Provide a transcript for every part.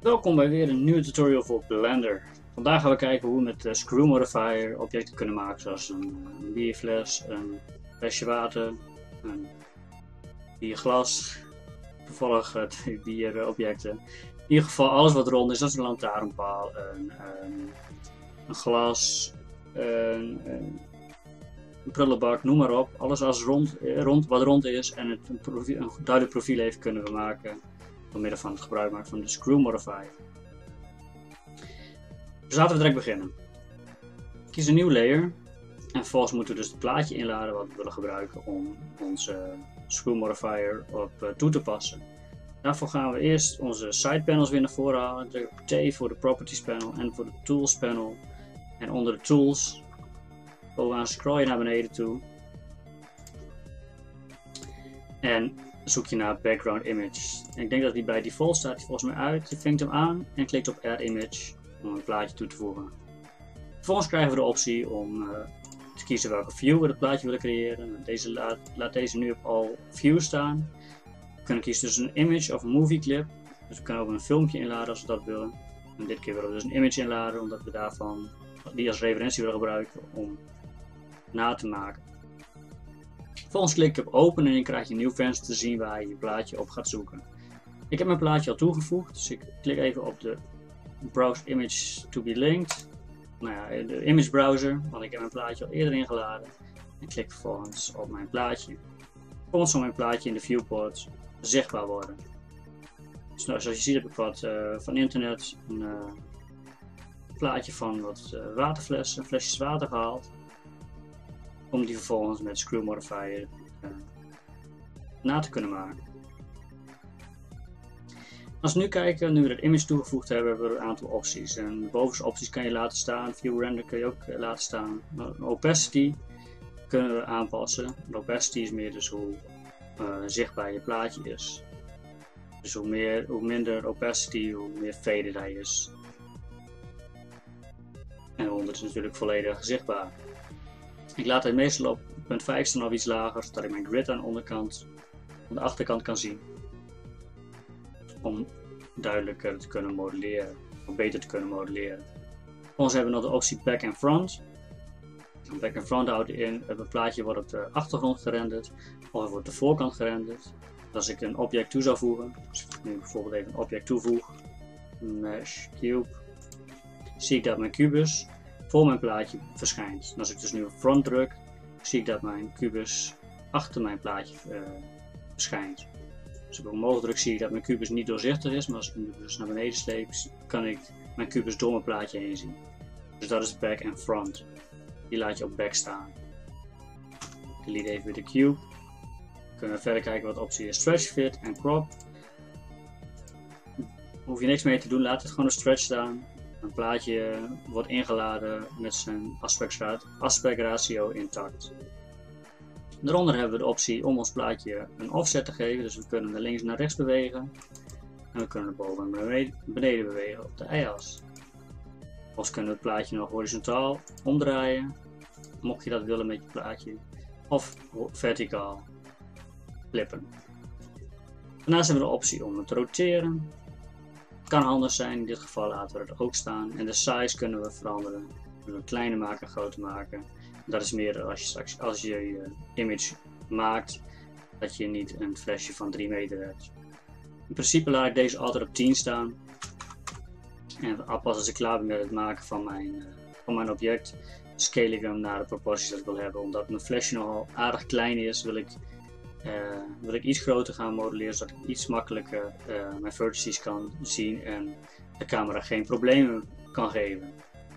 Welkom bij weer een nieuwe tutorial voor Blender. Vandaag gaan we kijken hoe we met de Screw Modifier objecten kunnen maken, zoals een bierfles, een flesje water, een bierglas, toevallig twee bierobjecten. In ieder geval alles wat rond is, dat is een lantaarnpaal, een glas, een prullenbak, noem maar op. Alles als wat rond is en een duidelijk profiel heeft, kunnen we maken door middel van het gebruik maken van de Screw Modifier. Dus laten we direct beginnen. Kies een nieuw layer en vervolgens moeten we dus het plaatje inladen wat we willen gebruiken om onze Screw Modifier op toe te passen. Daarvoor gaan we eerst onze side panels weer naar voren halen. Druk op T voor de Properties panel en voor de Tools panel. En onder de Tools bovenaan scroll je naar beneden toe. En zoek je naar Background Image. En ik denk dat die bij default staat die volgens mij uit. Je vinkt hem aan en klikt op Add Image om een plaatje toe te voegen. Vervolgens krijgen we de optie om te kiezen welke view we het plaatje willen creëren. Laat deze nu op All View staan. We kunnen kiezen tussen een image of een movie clip. Dus we kunnen ook een filmpje inladen als we dat willen. En dit keer willen we dus een image inladen omdat we die als referentie willen gebruiken om na te maken. Vervolgens klik je op open en dan krijg je een nieuw venster te zien waar je je plaatje op gaat zoeken. Ik heb mijn plaatje al toegevoegd, dus ik klik even op de Browse Image to be linked. Nou ja, de image browser, want ik heb mijn plaatje al eerder ingeladen. En klik vervolgens op mijn plaatje. Vervolgens zal mijn plaatje in de viewport zichtbaar worden. Dus nou, zoals je ziet heb ik wat van internet een plaatje van wat waterflessen, flesjes water gehaald. Om die vervolgens met Screw Modifier na te kunnen maken. Als we nu kijken, nu we het image toegevoegd hebben, hebben we een aantal opties. En de bovenste opties kan je laten staan, View Render kun je ook laten staan. Opacity kunnen we aanpassen. De opacity is meer dus hoe zichtbaar je plaatje is. Dus hoe minder opacity, hoe meer faded hij is. En onder is natuurlijk volledig zichtbaar. Ik laat het meestal op 0.5 staan of iets lager, zodat ik mijn grid aan de onderkant, aan de achterkant kan zien. Om duidelijker te kunnen modelleren, of beter te kunnen modelleren. Vervolgens hebben we nog de optie Back and Front. Back and Front houdt in, het plaatje wordt op de achtergrond gerenderd, of het wordt op de voorkant gerenderd. Als ik een object toe zou voegen, dus ik nu bijvoorbeeld even een object toevoeg, Mesh Cube, zie ik dat mijn kubus voor mijn plaatje verschijnt. En als ik dus nu op front druk, zie ik dat mijn kubus achter mijn plaatje verschijnt. Als ik omhoog druk, zie ik dat mijn kubus niet doorzichtig is, maar als ik hem dus naar beneden sleep, kan ik mijn kubus door mijn plaatje heen zien. Dus dat is back en front. Die laat je op back staan. Ik delete even weer de cube. Dan kunnen we verder kijken wat de optie is: stretch, fit en crop. Daar hoef je niks mee te doen, laat het gewoon op stretch staan. Een plaatje wordt ingeladen met zijn aspect ratio intact. Daaronder hebben we de optie om ons plaatje een offset te geven, dus we kunnen naar links en naar rechts bewegen. En we kunnen naar boven en beneden bewegen op de y-as. Of kunnen we het plaatje nog horizontaal omdraaien, mocht je dat willen met je plaatje, of verticaal flippen. Daarnaast hebben we de optie om het te roteren. Kan handig zijn, in dit geval laten we het ook staan. En de size kunnen we veranderen. We kleiner maken, groter maken. Dat is meer als je je image maakt, dat je niet een flesje van 3 meter hebt. In principe laat ik deze altijd op 10 staan. En pas als ik klaar ben met het maken van mijn object, scale ik hem naar de proporties dat ik wil hebben. Omdat mijn flesje nogal aardig klein is, wil ik iets groter gaan modelleren, zodat ik iets makkelijker mijn vertices kan zien en de camera geen problemen kan geven.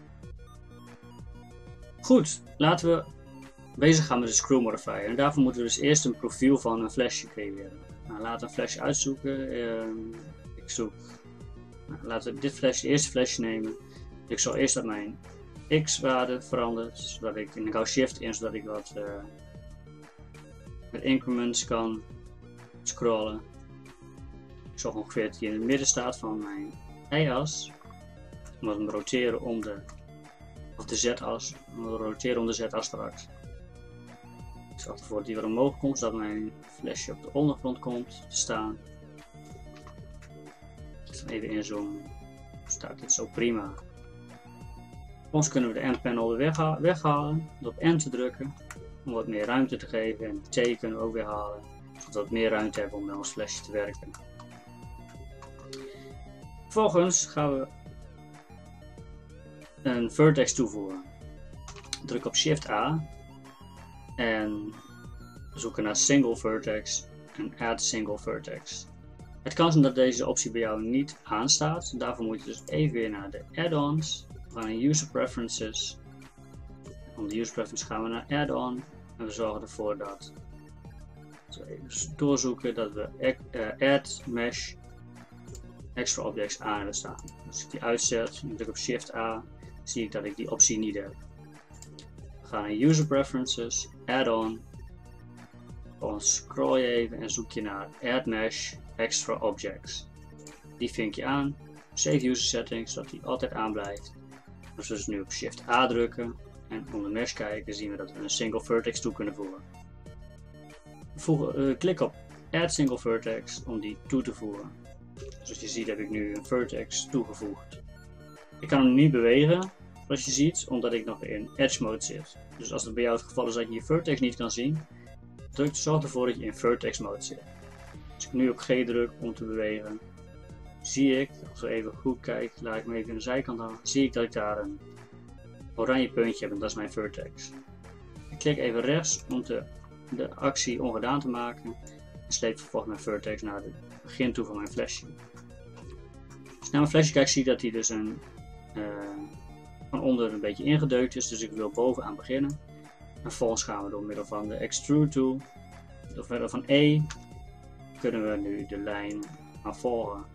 Goed, laten we bezig gaan met de Screw Modifier. En daarvoor moeten we dus eerst een profiel van een flesje creëren. Nou, laten we een flesje uitzoeken. Laten we dit eerste flesje nemen. Ik zal eerst dat mijn x-waarde verandert, zodat ik hou shift in, zodat ik wat met increments kan scrollen. Ik zorg ongeveer dat hij in het midden staat van mijn y-as. Omdat we hem roteren om de z-as. We roteren om de z-as straks. Ik zorg ervoor dat hij weer omhoog komt, zodat mijn flesje op de ondergrond komt te staan. Even inzoomen. Staat dit zo prima. Vervolgens kunnen we de N-panel weghalen door op N te drukken om wat meer ruimte te geven. En de T kunnen we ook weer halen, zodat we wat meer ruimte hebben om met ons flesje te werken. Vervolgens gaan we een vertex toevoegen. Druk op Shift A en zoeken naar Single Vertex en Add Single Vertex. Het kan zijn dat deze optie bij jou niet aanstaat. Daarvoor moet je dus even weer naar de add-ons. We gaan naar User Preferences. Om de User Preferences gaan we naar Add-on. En we zorgen ervoor dat, even doorzoeken, dat we Add Mesh Extra Objects aan hebben staan. Als ik die uitzet en druk op Shift A, zie ik dat ik die optie niet heb. We gaan naar User Preferences, Add-on. Dan scroll je even en zoek je naar Add Mesh Extra Objects. Die vink je aan. Save User Settings, zodat die altijd aanblijft. Als we dus nu op Shift A drukken en onder Mesh kijken, zien we dat we een Single Vertex toe kunnen voegen. Klik op Add Single Vertex om die toe te voegen. Zoals je ziet heb ik nu een vertex toegevoegd. Ik kan hem niet bewegen, zoals je ziet, omdat ik nog in Edge Mode zit. Dus als het bij jou het geval is dat je je vertex niet kan zien, zorg ervoor dat je in vertex mode zit. Als ik nu op G druk om te bewegen, zie ik, als we even goed kijken, laat ik me even aan de zijkant halen, zie ik dat ik daar een oranje puntje heb en dat is mijn vertex. Ik klik even rechts om de actie ongedaan te maken en sleep vervolgens mijn vertex naar het begin toe van mijn flesje. Als ik naar mijn flesje kijk, zie ik dat hij dus van onder een beetje ingedeukt is, dus ik wil bovenaan beginnen. En vervolgens gaan we door middel van de Extrude tool, door middel van E, kunnen we nu de lijn gaan volgen.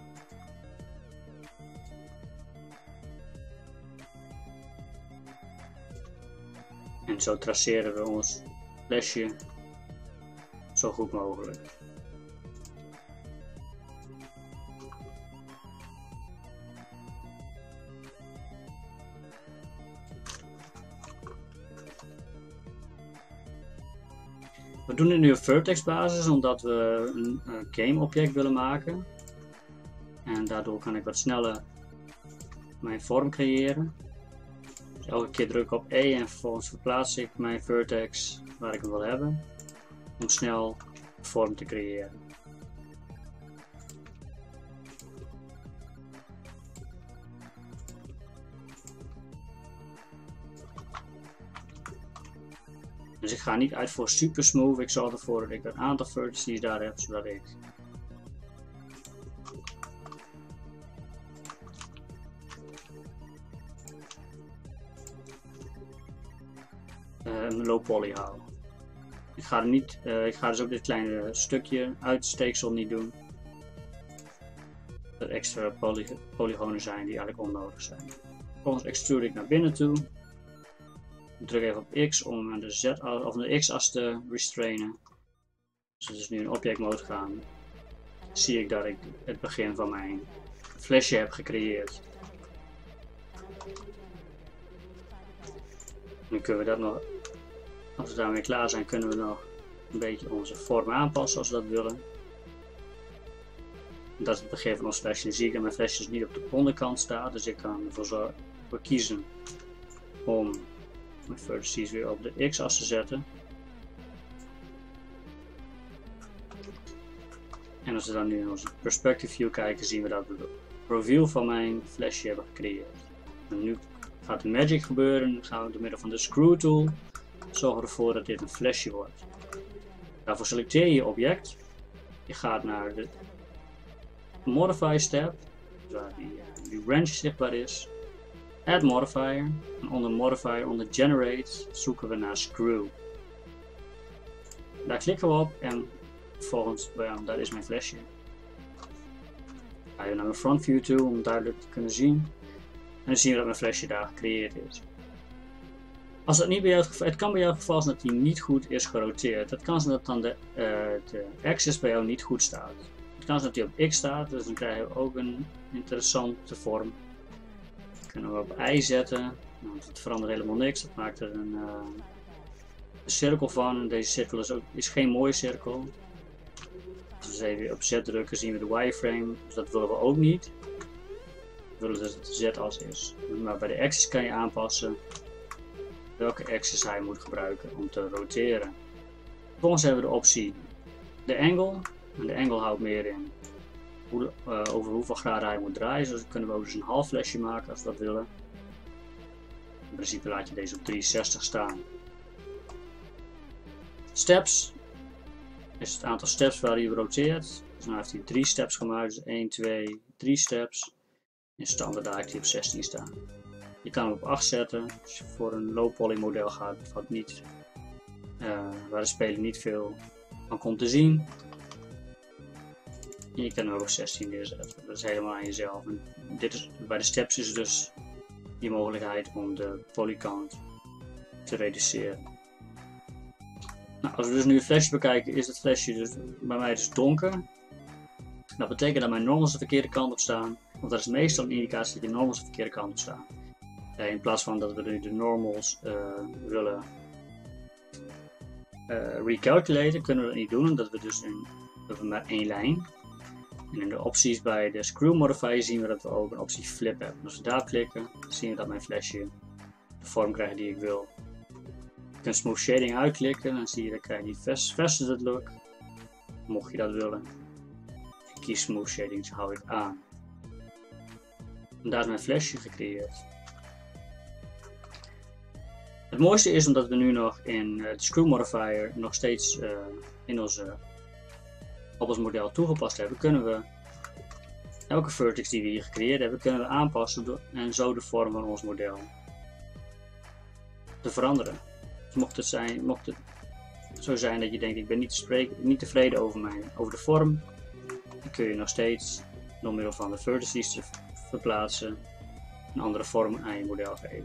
En zo traceren we ons flesje zo goed mogelijk. We doen dit nu op vertex basis omdat we een game object willen maken. En daardoor kan ik wat sneller mijn vorm creëren. Dus elke keer druk op E en vervolgens verplaats ik mijn vertex waar ik hem wil hebben. Om snel een vorm te creëren. Dus ik ga niet uit voor super smooth, ik zorg ervoor dat ik een aantal vertices daar heb, zodat ik een low poly hou. Ik ga dus ook dit kleine stukje uitsteeksel niet doen. Dat extra polygonen zijn die eigenlijk onnodig zijn. Vervolgens extrude ik naar binnen toe. Ik druk even op X om aan de X-as te restrainen. Als we dus nu in object mode gaan, zie ik dat ik het begin van mijn flesje heb gecreëerd. Nu kunnen we dat nog, als we daarmee klaar zijn, kunnen we nog een beetje onze vorm aanpassen als we dat willen. Dat is het begin van ons flesje. Nu zie ik dat mijn flesje dus niet op de onderkant staat, dus ik kan ervoor kiezen om mijn vertices weer op de X-as te zetten. En als we dan nu in onze perspective view kijken, zien we dat we de profiel van mijn flesje hebben gecreëerd. En nu gaat de magic gebeuren. Dan gaan we door middel van de screw tool zorgen ervoor dat dit een flesje wordt. Daarvoor selecteer je je object. Je gaat naar de Modify tab, waar die wrench zichtbaar is. Add Modifier. En onder Modifier, onder Generate, zoeken we naar Screw. Daar klikken we op en vervolgens, daar is mijn flesje. Ga je naar mijn front view toe om het duidelijk te kunnen zien. En dan zien we dat mijn flesje daar gecreëerd is. Als dat niet bij jou het kan bij jou het geval zijn dat hij niet goed is geroteerd. Het kan zijn dat dan de axis bij jou niet goed staat. Het kan zijn dat hij op X staat, dus dan krijgen we ook een interessante vorm. Kunnen we op Y zetten, nou, het verandert helemaal niks, dat maakt er een cirkel van. Deze cirkel is geen mooie cirkel. Als we even op Z drukken zien we de wireframe, dus dat willen we ook niet. We willen dus dat de z-as is. Maar bij de axis kan je aanpassen welke axis hij moet gebruiken om te roteren. Vervolgens hebben we de optie de angle. En de angle houdt meer in over hoeveel graden hij moet draaien. Dus dan kunnen we ook dus een half flesje maken als we dat willen. In principe laat je deze op 360 staan. Steps is het aantal steps waar hij roteert. Dus nu heeft hij 3 steps gemaakt. Dus 1, 2, 3 steps. In standaard daar heeft hij op 16 staan. Je kan hem op 8 zetten. Als je voor een low poly model gaat, wat niet, waar de speler niet veel van komt te zien. En je kan hem ook op 16 neerzetten. Dat is helemaal aan jezelf. En bij de steps is dus die mogelijkheid om de polycount te reduceren. Nou, als we dus nu het flesje bekijken, is het flesje dus bij mij dus donker. Dat betekent dat mijn normals de verkeerde kant op staan. Want dat is meestal een indicatie dat je normals de verkeerde kant op staan. In plaats van dat we nu de normals willen recalculaten, kunnen we dat niet doen. Omdat we dus we hebben maar één lijn. En in de opties bij de screw modifier zien we dat we ook een optie flip hebben. Als we daar klikken, zien we dat mijn flesje de vorm krijgt die ik wil. Je kunt smooth shading uitklikken, dan zie je dat krijg je die faceted look. Mocht je dat willen. Ik kies smooth shading, dus hou ik aan. En daar is mijn flesje gecreëerd. Het mooiste is omdat we nu nog in de screw modifier nog steeds op ons model toegepast hebben, kunnen we elke vertex die we hier gecreëerd hebben, kunnen we aanpassen en zo de vorm van ons model te veranderen. Dus mocht het zo zijn dat je denkt ik ben niet tevreden over de vorm, dan kun je nog steeds door middel van de vertices te verplaatsen een andere vorm aan je model geven.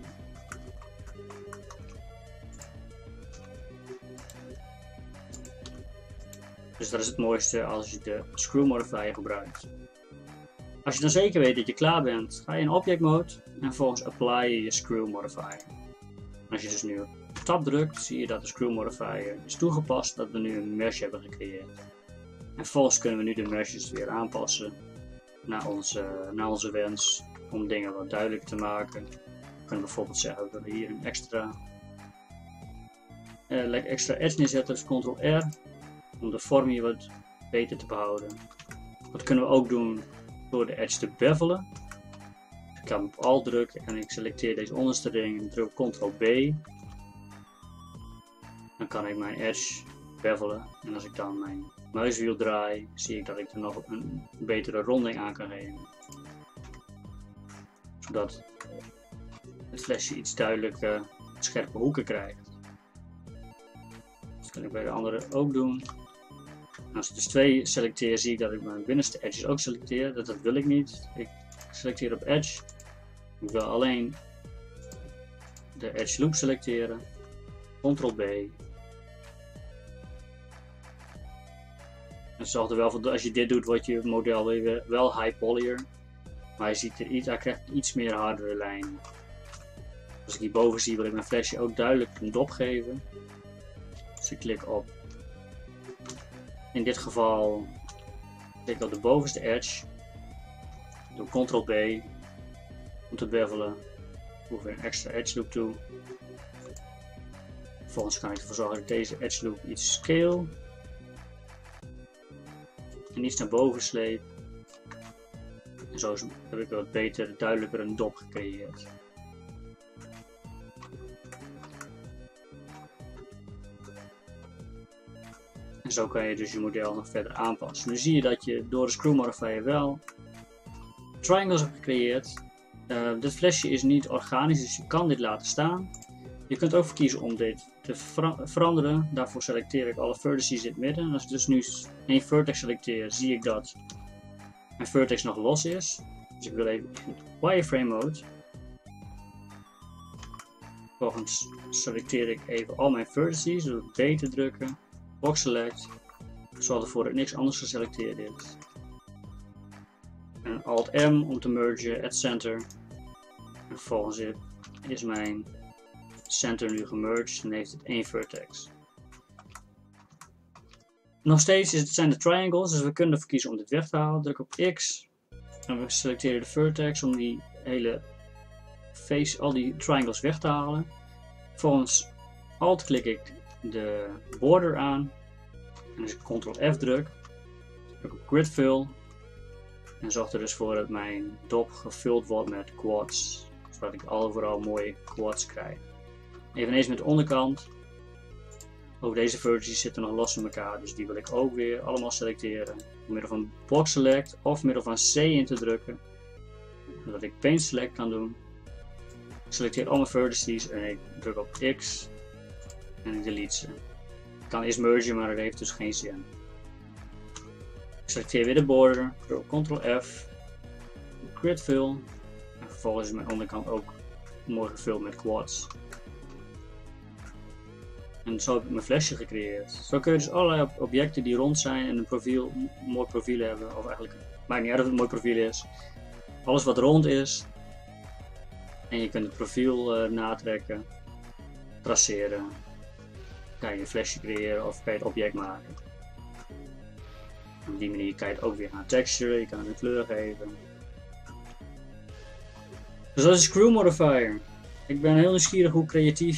Dus dat is het mooiste als je de screw modifier gebruikt. Als je dan zeker weet dat je klaar bent, ga je in object mode en vervolgens apply je screw modifier. Als je dus nu op tab drukt, zie je dat de screw modifier is toegepast, dat we nu een mesh hebben gecreëerd. En vervolgens kunnen we nu de meshes weer aanpassen naar onze wens om dingen wat duidelijker te maken. We kunnen bijvoorbeeld zeggen dat we hier een extra edge neerzetten, dus Ctrl-R. Om de vorm hier wat beter te behouden. Dat kunnen we ook doen door de edge te bevelen. Ik kan op Alt drukken en ik selecteer deze onderste ring en druk Ctrl-B. Dan kan ik mijn edge bevelen en als ik dan mijn muiswiel draai, zie ik dat ik er nog een betere ronding aan kan geven. Zodat het flesje iets duidelijke scherpe hoeken krijgt. Dat kan ik bij de andere ook doen. Als ik dus 2 selecteer, zie ik dat ik mijn binnenste edges ook selecteer. Dat wil ik niet. Ik selecteer op edge. Ik wil alleen de edge loop selecteren. Ctrl-B. En zorg er wel voor dat als je dit doet, wordt je model weer wel high polyer. Maar hij krijgt iets meer hardere lijnen. Als ik hierboven zie, wil ik mijn flesje ook duidelijk een dop geven. Dus ik klik op. In dit geval klik ik op de bovenste edge. Doe Ctrl-B om te bevelen. Voeg weer een extra edge loop toe. Vervolgens kan ik ervoor zorgen dat ik deze edge loop iets scale. En iets naar boven sleep. En zo heb ik wat beter, duidelijker een dop gecreëerd. En zo kan je dus je model nog verder aanpassen. Nu zie je dat je door de screw modifier wel triangles hebt gecreëerd. Dit flesje is niet organisch, dus je kan dit laten staan. Je kunt ook kiezen om dit te veranderen. Daarvoor selecteer ik alle vertices in het midden. Als ik dus nu één vertex selecteer, zie ik dat mijn vertex nog los is. Dus ik wil even in wireframe mode. Vervolgens selecteer ik even al mijn vertices door B te drukken. Box select. Zorg ervoor dat niks anders geselecteerd is. En Alt M om te mergen, at center. En vervolgens is mijn center nu gemerged en heeft het één vertex. Nog steeds zijn de triangles, dus we kunnen ervoor kiezen om dit weg te halen. Druk op X. En we selecteren de vertex om die hele face, al die triangles weg te halen. Vervolgens alt klik ik de border aan. En als ik Ctrl F druk op grid fill. En zorg er dus voor dat mijn dop gevuld wordt met quads. Zodat ik overal mooie quads krijg. Eveneens met de onderkant. Ook deze vertices zitten nog los van elkaar. Dus die wil ik ook weer allemaal selecteren. Door middel van block select of middel van C in te drukken. Zodat ik paint select kan doen. Ik selecteer alle vertices en ik druk op X. En ik delete ze. Ik kan eerst mergen, maar dat heeft dus geen zin. Ik selecteer weer de border, druk op Ctrl F, grid fill en vervolgens is mijn onderkant ook mooi gevuld met quads. En zo heb ik mijn flesje gecreëerd. Zo kun je dus allerlei objecten die rond zijn en een mooi profiel hebben, of eigenlijk, maakt niet uit of het een mooi profiel is, alles wat rond is. En je kunt het profiel natrekken, traceren, kan je een flesje creëren of kan je het object maken. Op die manier kan je het ook weer gaan texturen, je kan het een kleur geven. Dus dat is Screw Modifier. Ik ben heel nieuwsgierig hoe creatief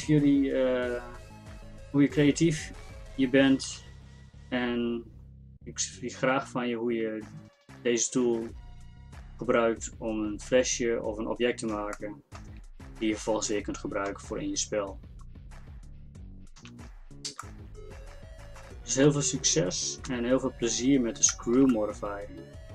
hoe creatief je bent. En ik zie graag van je hoe je deze tool gebruikt om een flesje of een object te maken. Die je vervolgens weer kunt gebruiken voor in je spel. Dus heel veel succes en heel veel plezier met de Screw Modifier.